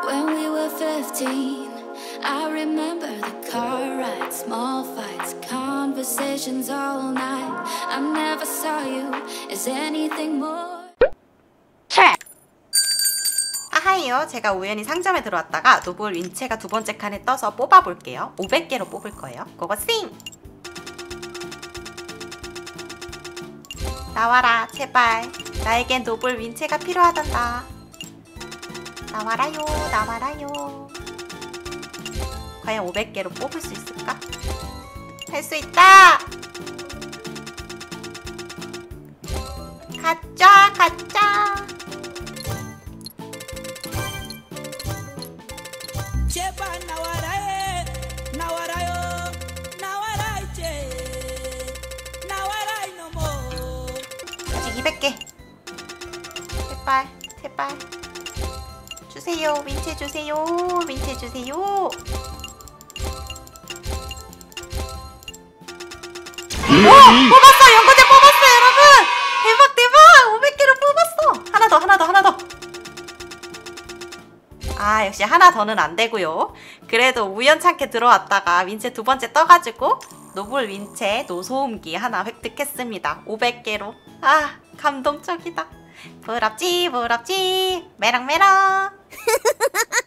When we were 15, I remember the car rides, small fights, conversations all night. I never saw you as anything more. 아하이요, 제가 우연히 상점에 들어왔다가 노블 윈체가 두 번째 칸에 떠서 뽑아볼게요. 500개로 뽑을 거예요. 고고싱! 나와라, 제발. 나에겐 노블 윈체가 필요하단다. 나와라요, 나와라요. 과연 500개로 뽑을 수 있을까? 할 수 있다! 가짜, 가짜! 제발 나와라, 나와라요, 나와라 이제, 나와라 이놈아. 아직 200개. 제발, 제발. 주세요, 윈체 주세요, 윈체 주세요. 오! 뽑았어! 연고제 뽑았어, 여러분! 대박, 대박! 500개를 뽑았어! 하나 더, 하나 더, 하나 더! 아, 역시 하나 더는 안 되고요. 그래도 우연찮게 들어왔다가 윈체 두 번째 떠가지고 노블 윈체 노소음기 하나 획득했습니다. 500개로. 아, 감동적이다. 부럽지, 부럽지. 메랑메랑.